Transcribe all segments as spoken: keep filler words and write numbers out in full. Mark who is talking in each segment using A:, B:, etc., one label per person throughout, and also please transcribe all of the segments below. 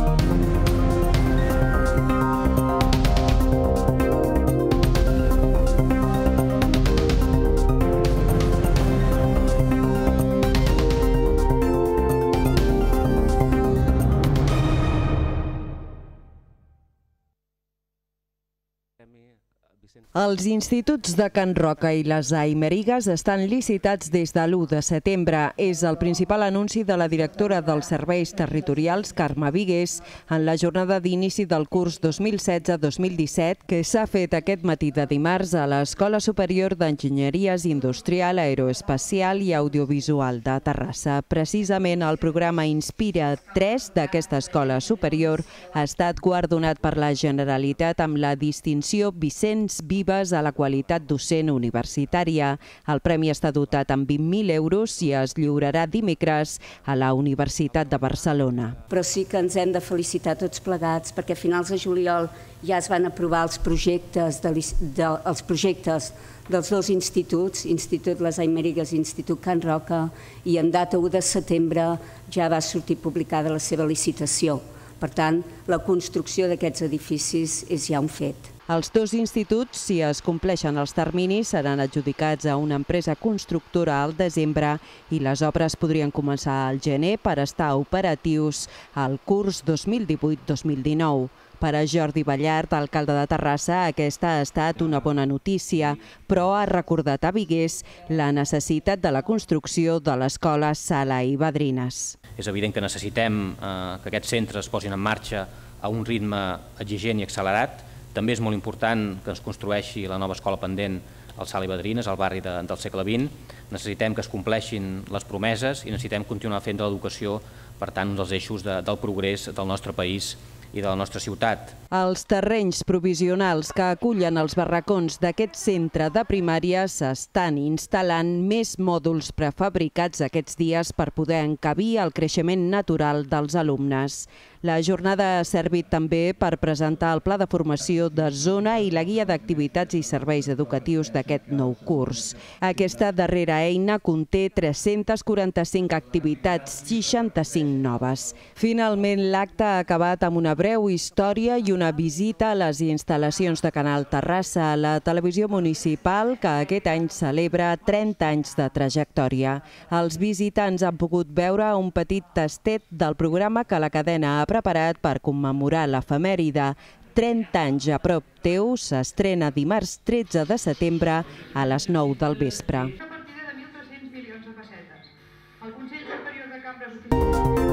A: Els instituts de Can Roca i les Aimerigues estan licitats des de l'u de setembre. És el principal anunci de la directora dels Serveis Territorials, Carme Vigués, en la jornada d'inici del curs dos mil setze dos mil disset, que s'ha fet aquest matí de dimarts a l'Escola Superior d'Enginyeries Industrial, Aeroespacial i Audiovisual de Terrassa. Precisament el programa Inspira tres d'aquesta escola superior ha estat guardonat per la Generalitat amb la distinció Vicenç Vives a la qualitat docent universitària. El premi està dotat amb vint mil euros i es lliurarà dimecres a la Universitat de Barcelona.
B: Però sí que ens hem de felicitar tots plegats perquè a finals de juliol ja es van aprovar els projectes, de, de, els projectes dels dos instituts, Institut Les Aimerigues i Institut Can Roca, i en data u de setembre ja va sortir publicada la seva licitació. Per tant, la construcció d'aquests edificis és ja un fet.
A: Els dos instituts, si es compleixen els terminis, seran adjudicats a una empresa constructora al desembre i les obres podrien començar al gener per estar operatius al curs dos mil divuit dos mil dinou. Per a Jordi Ballart, alcalde de Terrassa, aquesta ha estat una bona notícia, però ha recordat a Vigués la necessitat de la construcció de l'escola Sala i Badrines.
C: És evident que necessitem eh, que aquests centres es posin en marxa a un ritme exigent i accelerat. També és molt important que es construeixi la nova escola pendent al Sala i Badrines, al barri de, del segle vint. Necessitem que es compleixin les promeses i necessitem continuar fent de l'educació, per tant, un dels eixos de, del progrés del nostre país i de la nostra ciutat.
A: Els terrenys provisionals que acullen els barracons d'aquest centre de primària s'estan instal·lant més mòduls prefabricats aquests dies per poder encabir el creixement natural dels alumnes. La jornada ha servit també per presentar el pla de formació de zona i la guia d'activitats i serveis educatius d'aquest nou curs. Aquesta darrera eina conté tres-centes quaranta-cinc activitats, seixanta-cinc noves. Finalment, l'acte ha acabat amb una breu història i una visita a les instal·lacions de Canal Terrassa, la televisió municipal que aquest any celebra trenta anys de trajectòria. Els visitants han pogut veure un petit tastet del programa que la cadena ha preparat per commemorar l'efemèride. trenta anys a prop teu s'estrena dimarts tretze de setembre a les nou del vespre.
D: Una partida de mil tres-cents milions de pessetes. El Consell Superior de Cambres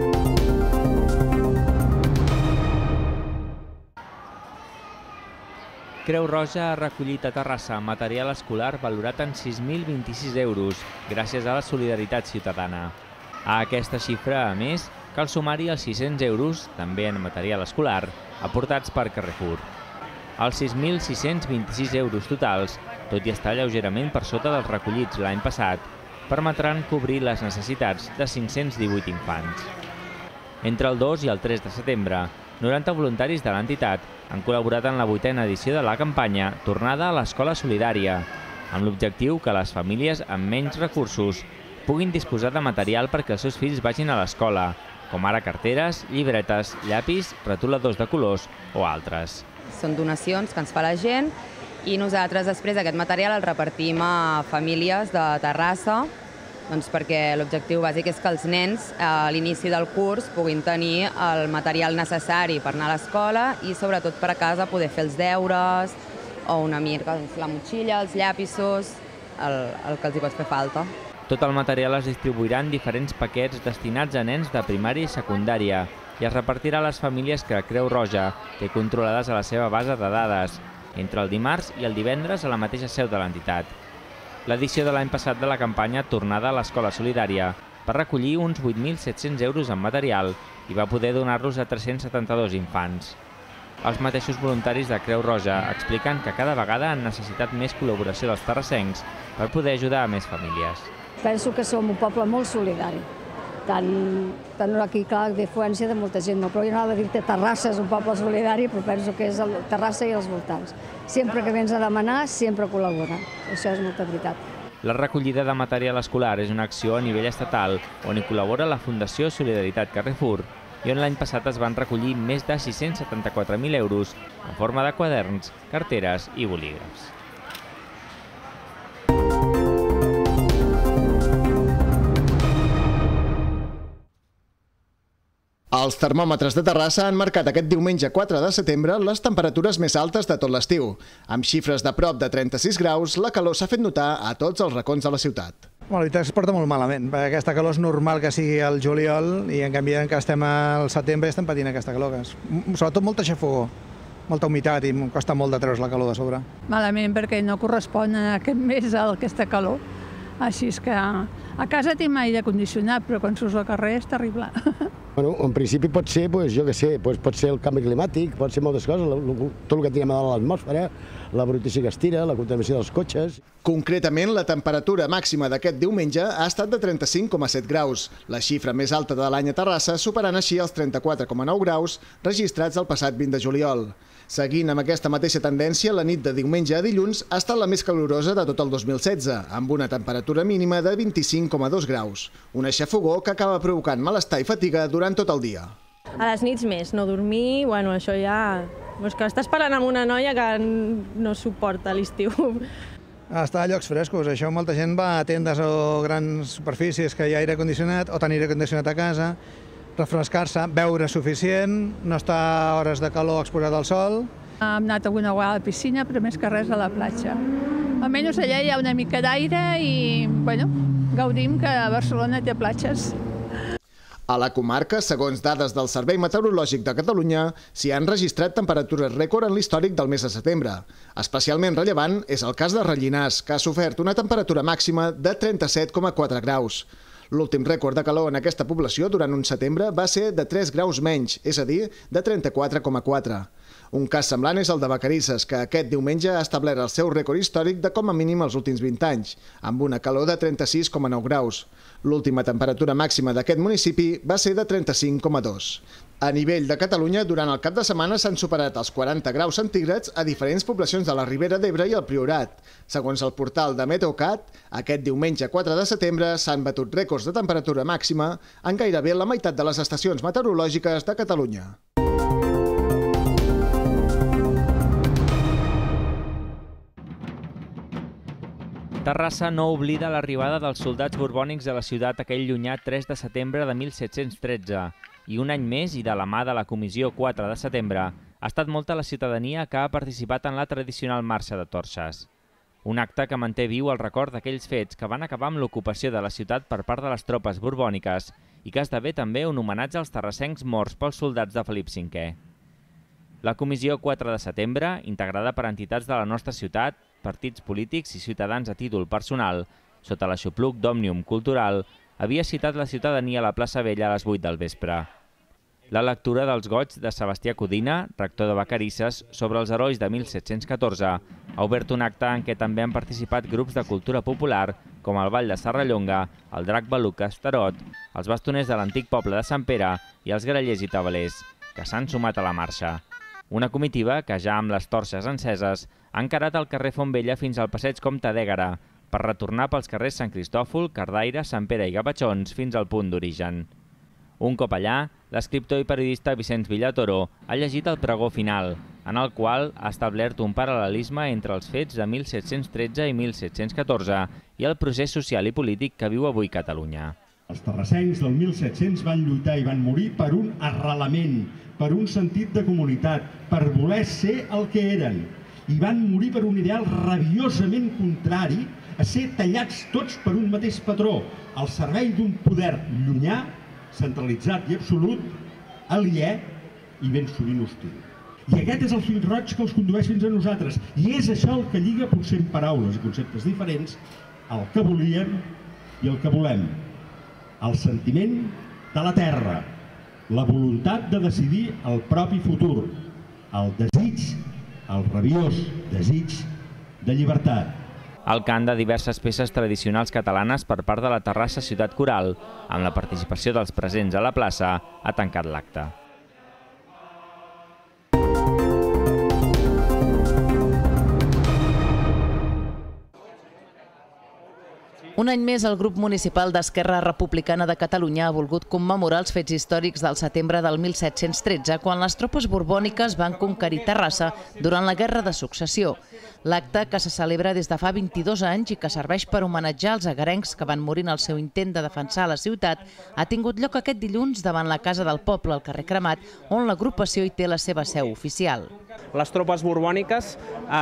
E: Creu Roja ha recollit a Terrassa material escolar valorat en sis mil vint-i-sis euros gràcies a la solidaritat ciutadana. A aquesta xifra, a més, cal sumar-hi els sis-cents euros, també en material escolar, aportats per Carrefour. Els sis mil sis-cents vint-i-sis euros totals, tot i estar lleugerament per sota dels recollits l'any passat, permetran cobrir les necessitats de cinc-cents divuit infants. Entre el dos i el tres de setembre, noranta voluntaris de l'entitat han col·laborat en la vuitena edició de la campanya Tornada a l'Escola Solidària, amb l'objectiu que les famílies amb menys recursos puguin disposar de material perquè els seus fills vagin a l'escola, com ara carteres, llibretes, llapis, retoladors de colors o altres.
F: Són donacions que ens fa la gent i nosaltres després aquest material el repartim a famílies de Terrassa, doncs perquè l'objectiu bàsic és que els nens a l'inici del curs puguin tenir el material necessari per anar a l'escola i sobretot per a casa poder fer els deures o una mica la motxilla, els llapisos, el, el que els hi pot fer falta.
E: Tot el material es distribuirà en diferents paquets destinats a nens de primària i secundària i es repartirà a les famílies que Creu Roja té controlades a la seva base de dades, entre el dimarts i el divendres a la mateixa seu de l'entitat. L'edició de l'any passat de la campanya Tornada a l'Escola Solidària va recollir uns vuit mil set-cents euros en material i va poder donar-los a tres-cents setanta-dos infants. Els mateixos voluntaris de Creu Roja expliquen que cada vegada han necessitat més col·laboració dels terrassencs per poder ajudar a més famílies.
G: Penso que som un poble molt solidari. Tant, tant aquí, clar, d'influència de molta gent, no, però jo anava a dir que Terrassa és un poble solidari, però penso que és el Terrassa i els voltants. Sempre que vens a demanar, sempre col·labora. Això és molta veritat.
E: La recollida de material escolar és una acció a nivell estatal on hi col·labora la Fundació Solidaritat Carrefour i on l'any passat es van recollir més de sis-cents setanta-quatre mil euros en forma de quaderns, carteres i bolígrafs.
H: Els termòmetres de Terrassa han marcat aquest diumenge quatre de setembre les temperatures més altes de tot l'estiu. Amb xifres de prop de trenta-sis graus, la calor s'ha fet notar a tots els racons de la ciutat.
I: La veritat es porta molt malament, perquè aquesta calor és normal que sigui al juliol i en canvi que estem al setembre i estem patint aquesta calor. Sobretot molta xafogor, molta humitat i costa molt de treure's la calor de sobre.
J: Malament perquè no correspon a aquest mes a aquesta calor. Així és que a casa tinc aire condicionat, però quan surts al carrer és terrible.
K: Bueno, en principi pot ser, pues, jo què sé, pues, pot ser el canvi climàtic, pot ser moltes coses, tot el que tenim a dalt a l'atmosfera, la brutícia que es tira, la contaminació dels cotxes.
H: Concretament, la temperatura màxima d'aquest diumenge ha estat de trenta-cinc coma set graus, la xifra més alta de l'any a Terrassa, superant així els trenta-quatre coma nou graus registrats el passat vint de juliol. Seguint amb aquesta mateixa tendència, la nit de diumenge a dilluns ha estat la més calorosa de tot el dos mil setze, amb una temperatura mínima de vint-i-cinc coma dos graus. Una xafogor que acaba provocant malestar i fatiga durant tot el dia.
L: A les nits més, no dormir, bueno, això ja... És que estàs parlant amb una noia que no suporta l'estiu.
I: Estar a llocs frescos, això molta gent va a tendes o grans superfícies que hi ha aire condicionat o tenir aire condicionat a casa, refrescar-se, beure suficient, no estar a hores de calor exposat al sol.
J: Hem anat alguna vegada a la piscina, però més que res a la platja. Almenys allà hi ha una mica d'aire i, bueno, gaudim que Barcelona té platges.
H: A la comarca, segons dades del Servei Meteorològic de Catalunya, s'hi han registrat temperatures rècord en l'històric del mes de setembre. Especialment rellevant és el cas de Rellinars, que ha sofert una temperatura màxima de trenta-set coma quatre graus. L'últim rècord de calor en aquesta població durant un setembre va ser de tres graus menys, és a dir, de trenta-quatre coma quatre. Un cas semblant és el de Vacarisses, que aquest diumenge ha establert el seu rècord històric de com a mínim els últims vint anys, amb una calor de trenta-sis coma nou graus. L'última temperatura màxima d'aquest municipi va ser de trenta-cinc coma dos. A nivell de Catalunya, durant el cap de setmana s'han superat els quaranta graus centígrads a diferents poblacions de la Ribera d'Ebre i el Priorat. Segons el portal de Meteocat, aquest diumenge quatre de setembre s'han batut rècords de temperatura màxima en gairebé la meitat de les estacions meteorològiques de Catalunya.
E: Terrassa no oblida l'arribada dels soldats borbònics a la ciutat aquell llunyà tres de setembre de mil set-cents tretze i un any més i de la mà de la Comissió quatre de setembre ha estat molta la ciutadania que ha participat en la tradicional marxa de torxes. Un acte que manté viu el record d'aquells fets que van acabar amb l'ocupació de la ciutat per part de les tropes borbòniques i que esdevé també un homenatge als terrassencs morts pels soldats de Felip cinquè. La Comissió quatre de setembre, integrada per entitats de la nostra ciutat, partits polítics i ciutadans a títol personal, sota l'aixopluc d'Òmnium Cultural, havia citat la ciutadania a la plaça Vella a les vuit del vespre. La lectura dels goigs de Sebastià Codina, rector de Vacarisses, sobre els herois de mil set-cents catorze, ha obert un acte en què també han participat grups de cultura popular, com el Ball de Serrallonga, el Drac Beluc Estarot, els bastoners de l'antic poble de Sant Pere i els grallers i tabalers, que s'han sumat a la marxa. Una comitiva que, ja amb les torxes enceses, ha encarat el carrer Fontvella fins al passeig Comte d'Ègara, per retornar pels carrers Sant Cristòfol, Cardaire, Sant Pere i Gavatxons fins al punt d'origen. Un cop allà, l'escriptor i periodista Vicenç Villatoro ha llegit el pregó final, en el qual ha establert un paral·lelisme entre els fets de mil set-cents tretze i mil set-cents catorze i el procés social i polític que viu avui Catalunya.
M: Els terrassencs del mil set-cents van lluitar i van morir per un arrelament, per un sentit de comunitat, per voler ser el que eren. I van morir per un ideal rabiosament contrari a ser tallats tots per un mateix patró, al servei d'un poder llunyà, centralitzat i absolut, aliè i ben sovint hostil. I aquest és el fil roig que els condueix fins a nosaltres. I és això el que lliga, potser en paraules i conceptes diferents, el que volíem i el que volem. El sentiment de la terra, la voluntat de decidir el propi futur, el desig, el rabiós desig de llibertat.
E: El cant de diverses peces tradicionals catalanes per part de la Terrassa Ciutat Coral, amb la participació dels presents a la plaça, ha tancat l'acte.
N: Un any més, el grup municipal d'Esquerra Republicana de Catalunya ha volgut commemorar els fets històrics del setembre del mil set-cents tretze, quan les tropes borbòniques van conquerir Terrassa durant la Guerra de Successió. L'acte, que se celebra des de fa vint-i-dos anys i que serveix per homenatjar els agarencs que van morir en el seu intent de defensar la ciutat, ha tingut lloc aquest dilluns davant la Casa del Poble, al carrer Cremat, on l'agrupació hi té la seva seu oficial.
O: Les tropes borbòniques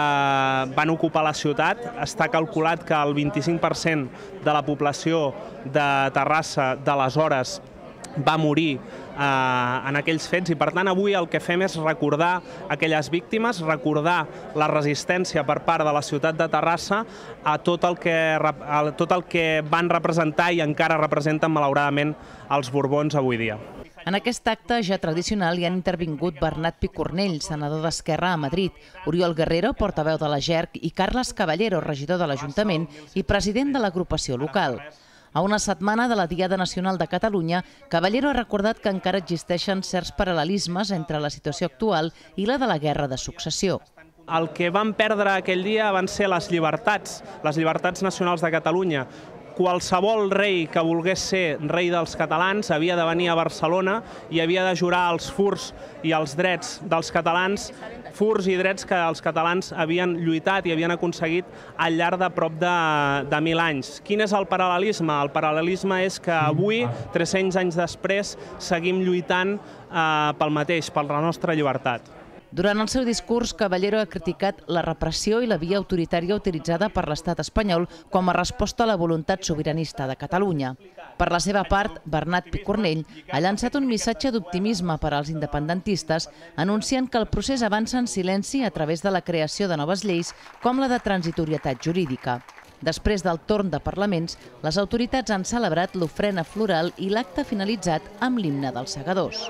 O: eh, van ocupar la ciutat. Està calculat que el vint-i-cinc per cent de la població de Terrassa d'aleshores va morir eh, en aquells fets i, per tant, avui el que fem és recordar aquelles víctimes, recordar la resistència per part de la ciutat de Terrassa a tot el que, a tot el que van representar i encara representen, malauradament, els borbons avui dia.
N: En aquest acte ja tradicional hi han intervingut Bernat Picornell, senador d'Esquerra a Madrid, Oriol Guerrero, portaveu de la G E R C, i Carles Caballero, regidor de l'Ajuntament i president de l'agrupació local. A una setmana de la Diada Nacional de Catalunya, Caballero ha recordat que encara existeixen certs paral·lelismes entre la situació actual i la de la Guerra de Successió.
O: El que van perdre aquell dia van ser les llibertats, les llibertats nacionals de Catalunya. Qualsevol rei que volgués ser rei dels catalans havia de venir a Barcelona i havia de jurar els furs i els drets dels catalans, furs i drets que els catalans havien lluitat i havien aconseguit al llarg de prop de, de mil anys. Quin és el paral·lelisme? El paral·lelisme és que avui, tres-cents anys després, seguim lluitant eh, pel mateix, per la nostra llibertat.
N: Durant el seu discurs, Caballero ha criticat la repressió i la via autoritària utilitzada per l'estat espanyol com a resposta a la voluntat sobiranista de Catalunya. Per la seva part, Bernat Picornell ha llançat un missatge d'optimisme per als independentistes, anunciant que el procés avança en silenci a través de la creació de noves lleis com la de transitorietat jurídica. Després del torn de parlaments, les autoritats han celebrat l'ofrena floral i l'acte finalitzat amb l'himne dels segadors.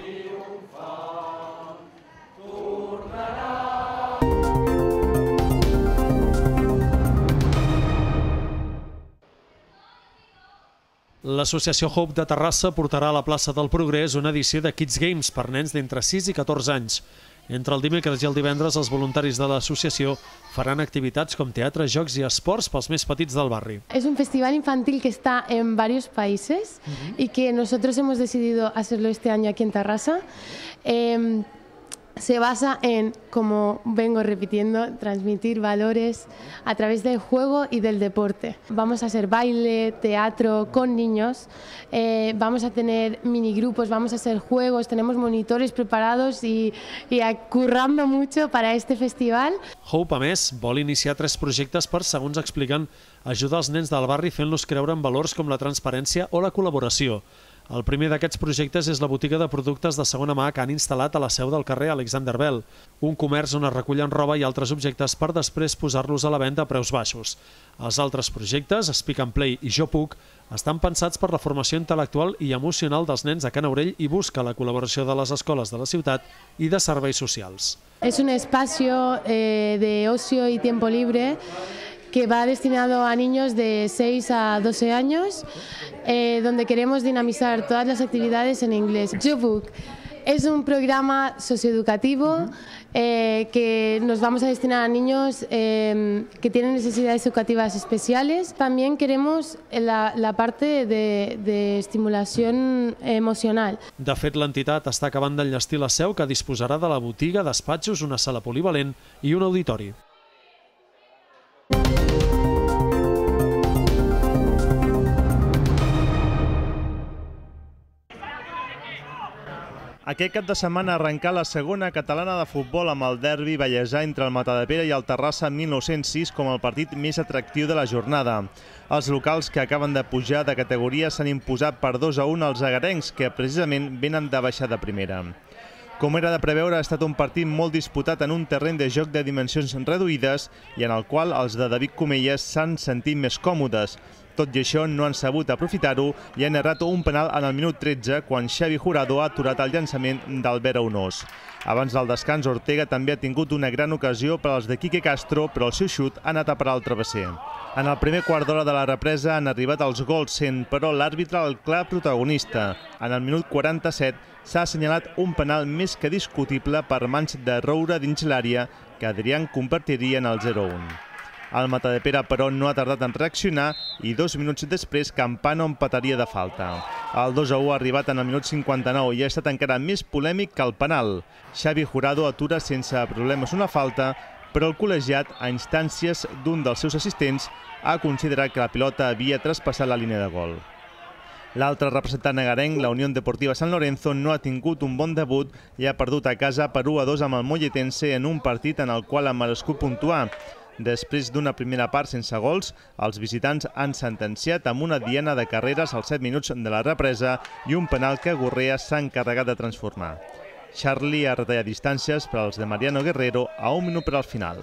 P: L'associació Hope de Terrassa portarà a la plaça del Progrés una edició de Kids Games per nens d'entre sis i catorze anys. Entre el dimecres i el divendres, els voluntaris de l'associació faran activitats com teatre, jocs i esports pels més petits del barri.
Q: Es un festival infantil que está en varios países uh-huh. y que nosotros hemos decidido hacerlo este año aquí en Terrassa. Eh, Se basa en, como vengo repitiendo, transmitir valores a través del juego y del deporte. Vamos a hacer baile, teatro con niños, eh, vamos a tener minigrupos, vamos a hacer juegos, tenemos monitores preparados y, y currando mucho para este festival.
P: Hope, a més, vol iniciar tres projectes per, segons expliquen, ajudar els nens del barri fent-los creure en valors com la transparència o la col·laboració. El primer d'aquests projectes és la botiga de productes de segona mà que han instal·lat a la seu del carrer Alexander Bell, un comerç on es recullen roba i altres objectes per després posar-los a la venda a preus baixos. Els altres projectes, Speak and Play i Jo Puc, estan pensats per la formació intel·lectual i emocional dels nens a Can Aurell i busca la col·laboració de les escoles de la ciutat i de serveis socials.
Q: És un espai eh, de ocio y tiempo libre que va destinado a niños de seis a doce años, eh, donde queremos dinamizar todas las actividades en inglés. JoBook es un programa socioeducativo eh, que nos vamos a destinar a niños eh, que tienen necesidades educativas especiales. También queremos la, la parte de, de estimulación emocional.
P: De fet, l'entitat està acabant d'enllestir la seu, que disposarà de la botiga, despatxos, una sala polivalent i un auditori.
R: Aquest cap de setmana arrencà la segona catalana de futbol amb el derbi vallesà entre el Matadepera i el Terrassa mil nou-cents sis com el partit més atractiu de la jornada. Els locals que acaben de pujar de categoria s'han imposat per dos a un als agarencs, que precisament venen de baixar de primera. Com era de preveure, ha estat un partit molt disputat en un terreny de joc de dimensions reduïdes i en el qual els de David Comelles s'han sentit més còmodes. Tot i això, no han sabut aprofitar-ho i han errat un penal en el minut tretze quan Xavi Jurado ha aturat el llançament d'Albert Aunós. Abans del descans, Ortega també ha tingut una gran ocasió per als de Quique Castro, però el seu xut ha anat a parar al travesser. En el primer quart d'hora de la represa han arribat els gols, sent però l'àrbitre el clar protagonista. En el minut quaranta-set s'ha assenyalat un penal més que discutible per mans de Roura dins l'àrea, que Adrián convertiria en el zero a un. El Matadepera, però, no ha tardat en reaccionar i dos minuts després Campano empataria de falta. El dos a u ha arribat en el minut cinquanta-nou i ha estat encara més polèmic que el penal. Xavi Jurado atura sense problemes una falta, però el col·legiat, a instàncies d'un dels seus assistents, ha considerat que la pilota havia traspassat la línia de gol. L'altre representant agarenc, la Unión Deportiva San Lorenzo, no ha tingut un bon debut i ha perdut a casa per u a dos amb el molletense en un partit en el qual ha merescut puntuar. Després d'una primera part sense gols, els visitants han sentenciat amb una diana de carreres als set minuts de la represa i un penal que Gurrea s'ha encarregat de transformar. Charlie ha retallat distàncies per als de Mariano Guerrero a un minut per al final.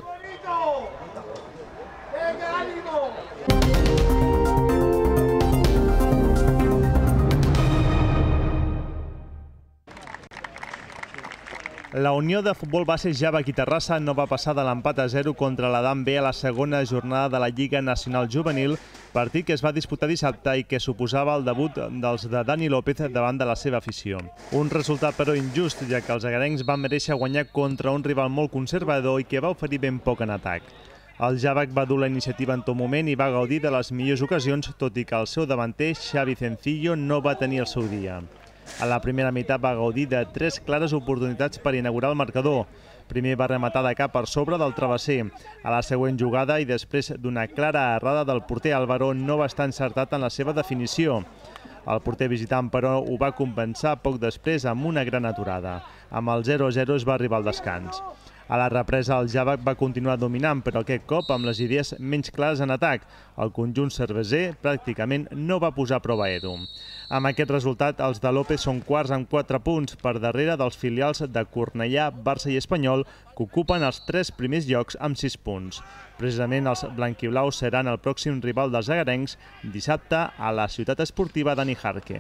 R: La Unió de Futbol Base Javac i Terrassa no va passar de l'empat a zero contra l'Adam B a la segona jornada de la Lliga Nacional Juvenil, partit que es va disputar dissabte i que suposava el debut dels de Dani López davant de la seva afició. Un resultat però injust, ja que els agarencs van mereixer guanyar contra un rival molt conservador i que va oferir ben poc en atac. El Javac va dur la iniciativa en tot moment i va gaudir de les millors ocasions, tot i que el seu davanter, Xavi Cencillo, no va tenir el seu dia. A la primera meitat va gaudir de tres clares oportunitats per inaugurar el marcador. Primer va rematar de cap per sobre del travesser. A la següent jugada i després d'una clara errada del porter Álvaro no va estar encertat en la seva definició. El porter visitant, però, ho va compensar poc després amb una gran aturada. Amb el zero a zero es va arribar al descans. A la represa el Javac va continuar dominant, però aquest cop amb les idees menys clares en atac. El conjunt cerveser pràcticament no va posar prova a Edu. Amb aquest resultat, els de López són quarts amb quatre punts per darrere dels filials de Cornellà, Barça i Espanyol, que ocupen els tres primers llocs amb sis punts. Precisament els blanquiblaus seran el pròxim rival dels agarencs dissabte a la ciutat esportiva de Nijarque.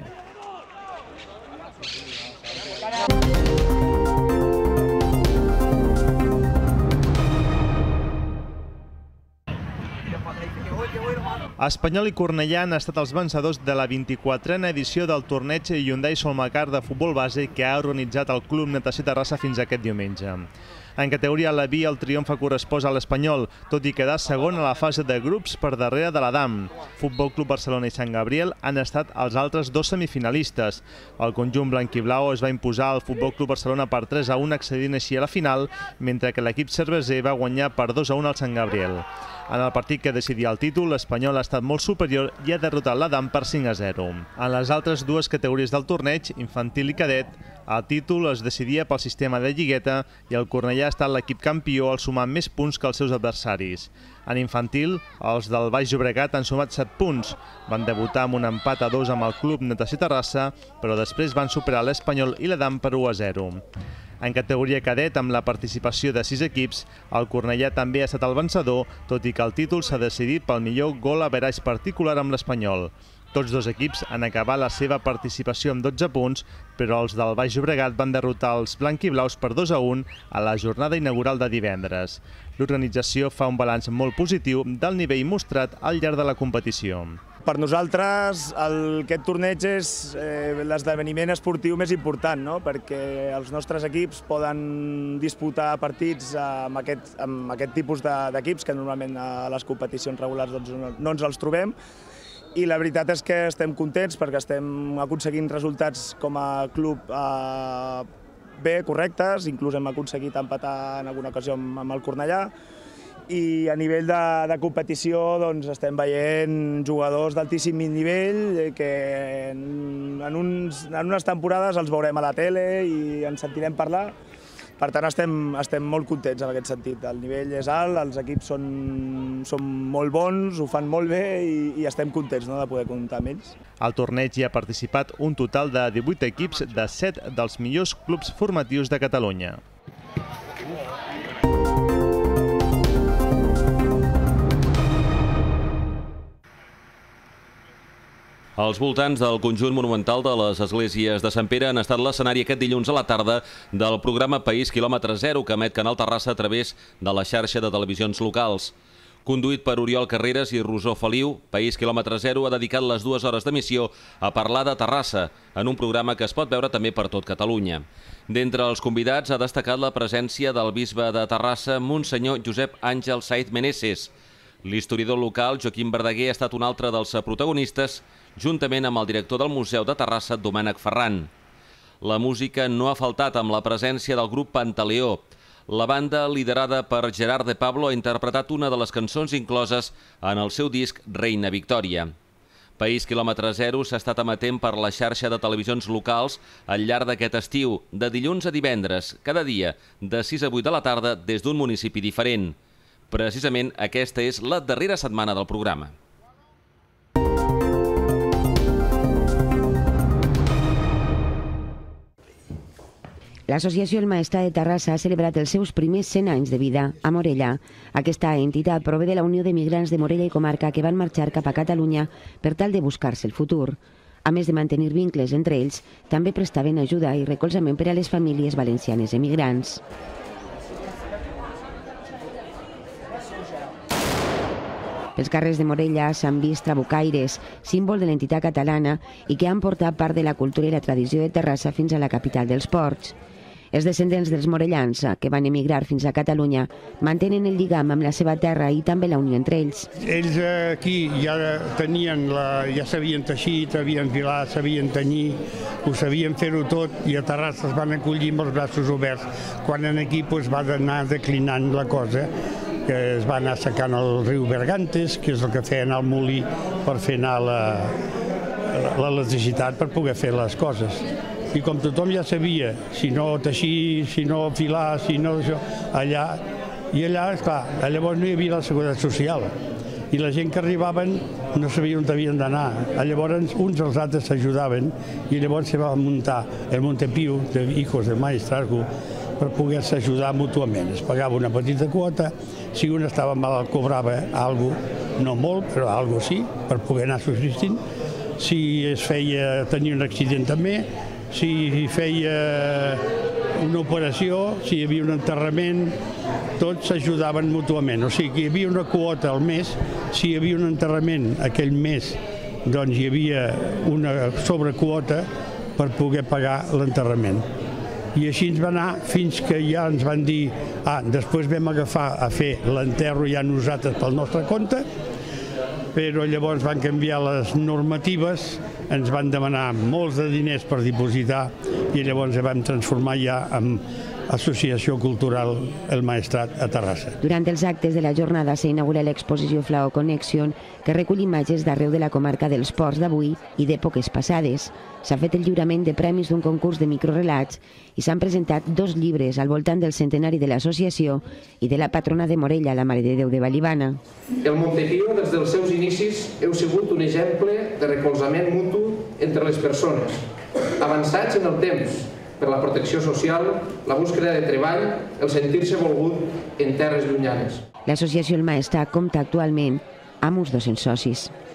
R: Espanyol i Cornellà han estat els vencedors de la vint-i-quatrena edició del torneig Hyundai Solmacar de futbol base que ha organitzat el Club Natació Terrassa fins aquest diumenge. En categoria L B, el triomf ha correspost a l'Espanyol, tot i quedar segon a la fase de grups per darrere de l'Adam. Futbol Club Barcelona i Sant Gabriel han estat els altres dos semifinalistes. El conjunt blanquiblau es va imposar al Futbol Club Barcelona per tres a un, accedint així a la final, mentre que l'equip cerveser va guanyar per dos a un al Sant Gabriel. En el partit que decidia el títol, l'Espanyol ha estat molt superior i ha derrotat l'Adam per cinc a zero. En les altres dues categories del torneig, infantil i cadet, el títol es decidia pel sistema de lligueta i el Cornellà ha estat l'equip campió al sumar més punts que els seus adversaris. En infantil, els del Baix Llobregat han sumat set punts. Van debutar amb un empat a dos amb el Club Natació Terrassa, però després van superar l'Espanyol i l'Adam per u a zero. En categoria cadet, amb la participació de sis equips, el Cornellà també ha estat el vencedor, tot i que el títol s'ha decidit pel millor gol average particular amb l'Espanyol. Tots dos equips han acabat la seva participació amb dotze punts, però els del Baix Llobregat van derrotar els blanquiblaus per dos a un a la jornada inaugural de divendres. L'organització fa un balanç molt positiu del nivell mostrat al llarg de la competició.
S: Per nosaltres el, aquest torneig és eh, l'esdeveniment esportiu més important, no? Perquè els nostres equips poden disputar partits amb aquest, amb aquest tipus d'equips que normalment a les competicions regulars doncs, no ens els trobem. I la veritat és que estem contents perquè estem aconseguint resultats com a club eh, bé, correctes, inclús hem aconseguit empatar en alguna ocasió amb, amb el Cornellà. I a nivell de, de competició doncs, estem veient jugadors d'altíssim nivell que en, en, uns, en unes temporades els veurem a la tele i ens sentirem parlar. Per tant, estem, estem molt contents en aquest sentit. El nivell és alt, els equips són, són molt bons, ho fan molt bé i, i estem contents, no?, de poder comptar amb ells.
R: Al torneig hi ha participat un total de divuit equips de set dels millors clubs formatius de Catalunya.
T: Els voltants del conjunt monumental de les esglésies de Sant Pere han estat l'escenari aquest dilluns a la tarda del programa País quilòmetre zero que emet Canal Terrassa a través de la xarxa de televisions locals. Conduït per Oriol Carreras i Rosó Feliu, País quilòmetre zero ha dedicat les dues hores d'emissió a parlar de Terrassa, en un programa que es pot veure també per tot Catalunya. D'entre els convidats ha destacat la presència del bisbe de Terrassa, Monsenyor Josep Àngel Saiz Meneses. L'historiador local, Joaquim Verdaguer, ha estat un altre dels protagonistes, juntament amb el director del Museu de Terrassa, Domènec Ferran. La música no ha faltat amb la presència del grup Pantaleó. La banda, liderada per Gerard de Pablo, ha interpretat una de les cançons incloses en el seu disc Reina Victòria. País quilòmetre zero s'ha estat emetent per la xarxa de televisions locals al llarg d'aquest estiu, de dilluns a divendres, cada dia, de sis a vuit de la tarda, des d'un municipi diferent. Precisament aquesta és la darrera setmana del programa.
U: L'Associació El Maestrat de Terrassa ha celebrat els seus primers cent anys de vida a Morella. Aquesta entitat prové de la Unió d'Emigrants de Morella i Comarca que van marxar cap a Catalunya per tal de buscar-se el futur. A més de mantenir vincles entre ells, també prestaven ajuda i recolzament per a les famílies valencianes emigrants. Pels carrers de Morella s'han vist trabucaires, símbol de l'entitat catalana i que han portat part de la cultura i la tradició de Terrassa fins a la capital dels ports. Els descendents dels morellans, que van emigrar fins a Catalunya, mantenen el lligam amb la seva terra i també la unió entre ells.
V: Ells aquí ja tenien, la, ja sabien teixir, sabien filar, sabien tenyir, ho sabien fer-ho tot i a Terrassa es van acollir amb els braços oberts. Quan aquí doncs, va anar declinant la cosa, que es va anar assecant el riu Bergantes, que és el que feien al molí per fer anar l'electricitat per poder fer les coses. I com tothom ja sabia, si no teixir, si no filar, si no això, allà, i allà, esclar, llavors no hi havia la seguretat social. I la gent que arribaven no sabia on havien d'anar. Llavors uns als altres s'ajudaven i llavors se va muntar el Montepío de Hijos del Maestrazgo per poder-se ajudar mútuament. Es pagava una petita quota, si un estava malalt cobrava alguna cosa, no molt, però alguna cosa sí, per poder anar subsistint. Si es feia tenir un accident també, si feia una operació, si hi havia un enterrament, tots s'ajudaven mútuament. O sigui que hi havia una quota al mes, si hi havia un enterrament aquell mes, doncs hi havia una sobrequota per poder pagar l'enterrament. I així ens va anar fins que ja ens van dir, ah, després vam agafar a fer l'enterro ja nosaltres pel nostre compte, però llavors van canviar les normatives, ens van demanar molts de diners per dipositar i llavors vam transformar ja en Associació Cultural El Maestrat a Terrassa.
U: Durant els actes de la jornada s'inaugura l'exposició Flow Connection, que recull imatges d'arreu de la comarca dels ports d'avui i d'èpoques passades. S'ha fet el lliurament de premis d'un concurs de microrelats i s'han presentat dos llibres al voltant del centenari de l'associació i de la patrona de Morella, la Mare de Déu de Vallivana.
W: El Montepío, des dels seus inicis, heu sigut un exemple de recolzament mutu entre les persones, avançats en el temps, per la protecció social, la búsqueda de treball, el sentir-se volgut en terres llunyanes.
U: L'associació El Maestrat compta actualment amb uns dos-cents socis.